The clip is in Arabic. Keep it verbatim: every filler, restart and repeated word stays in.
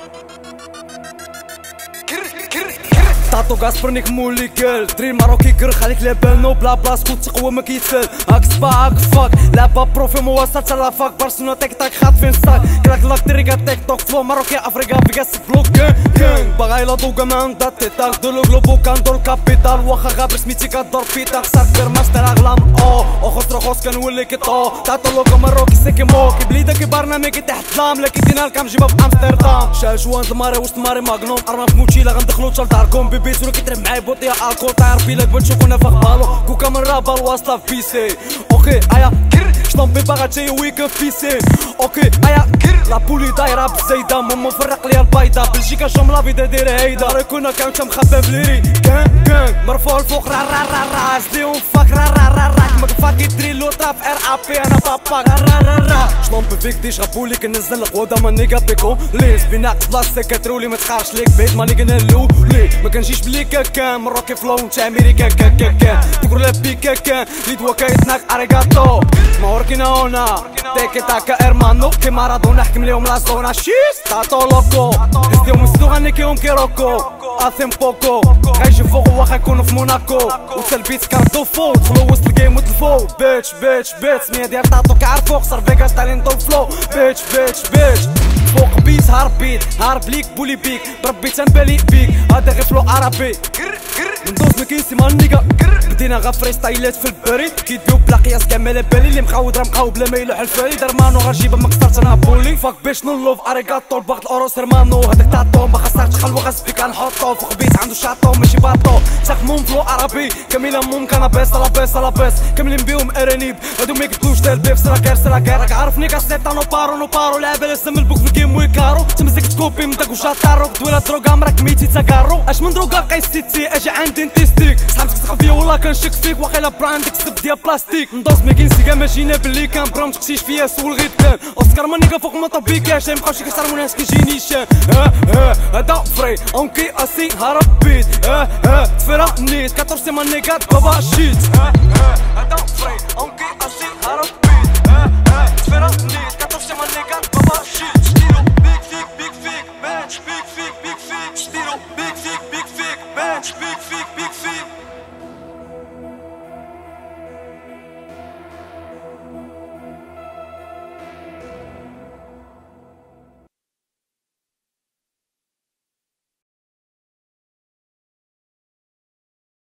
طاطو كاسبرنيك مولي كل دري ماروكي كر خليك لابانو بلا بلاص كنت تقوى ما كيتسال هاك سبا هاك فاك لعبة بروفي مواصل تلا فاك بارسونو تيك تاك خاطفين ستاك كراك لاك تريكا تيك توك فلو ماروكي افريكا فيكا سفلو كان كان باغا يلا دوكا ما عندها تيتاك دولو غلوبو كندور الكابيتال واخا غابر سميتي كدور فيتاك صافير ماستر اغلام او اخوس روخوس كنولي كيطو تعطو لوكا ماروكي سيكي موكي بليدا كي برنامجي تحت ظلام لكن دينا الكام جيبها في امستردام شال جوان الماري وسط ماري ماغنوم ارما في موتشيلا غندخلو تا لداركم بيبيس ولا كيترب معايا بوطيه الكول طاير بيلك بنشوفونا فوق بالو كوكا من رابا الواصله في بيسي اوكي ايا كر شطومبي باغا تجي ويك في بيسي اوكي ايا كر لا بولي دايره بالزايده ماما فرق ليا البيضه بلجيكا شوم فيدا دايره هيدا راه كنا كاونتا مخبى بليري كان كان مرفوع الفوق را را را را زديهم فاك را را را را كيما فاكي دريلو طرا في ار ابي انا بابا را را را شطومبي فيك دي شغبولي كنزل القوده ما نيكا بيكو ليز بناقص بلاصتك كترولي ما تخارش ليك بيت ماني كنهلو لي ما كنجيش بلي كاكان مروكي فلو نتا امريكا كاكاكا تقول لا بيكاكا ليدوا كيتناك اريغاتو موركينا هنا تيكي تاكا ارمانو كي مارادونا حكم ليهم لا زونا شيس تاتو لوكو هزيهم وسدو غنيكيهم كيروكو اثم بوكو غيجي فوق واخا يكونو في موناكو وتلبيت كاردو فوق دخلو وسط الجيم وتلفو بيتش بيتش بيتش سمية ديال تاتو كيعرفو خسر فيكاس تالين دو الفلو بيتش بيتش بيتش فوق بيت هارب بيت هارب ليك بولي بيك بربي تنبالي بيك هذا غير فلو عربي ندوز مكينسي مال نيكا بدينا غا فريستايلات في البريد كيديو بلا قياس كامل بالي اللي مخاود راه مقاو بلا ما يلوح الفري دار مانو غنجيبها ما قصرت انا بولي فاك باش نلوف اريغاتو الباغ الاوروس رمانو هذاك تاطو ما خسرتش خلوه غصبي كنحطو فوق بيت عنده شاطو ماشي باطو تخمم فلو عربي كامله مم كنابيس لابيس لابيس كاملين بيهم ارانيب هادو ما يقدوش دار بيف سراكير سراكير راك عارفني كاسيتا نو بارو نو بارو لعبه لازم البوك في الجيم ويكارو تمسك تكوبي من داك وشاطارو دويلا دروغا مراك ميتي تاكارو اش من دروغا قيستي اجي عندي نتيستيك صحابك تسقى فيا والله كنشك فيك واقيلا براندك سب ديال بلاستيك ندوز ميكينسي كاع ماشينا باللي كان برام تقسيش فيا سول غير كان اوسكار مانيكا فوق ما طبيكاش مابقاوش كيصرمو ناس كيجيني شان ها ها هدا فري اونكي اسي هرب بيت ها ها تفرا نيت كاتورسي مانيكا بابا شيت ها ها هدا فري اونكي اسي هرب بيت ها ها تفرا نيت كاتورسي مانيكا بابا شيت ستيرو بيك فيك بيك فيك باتش بيك فيك بيك فيك ستيرو بيك فيك بيك فيك باتش بيك فيك بيك فيك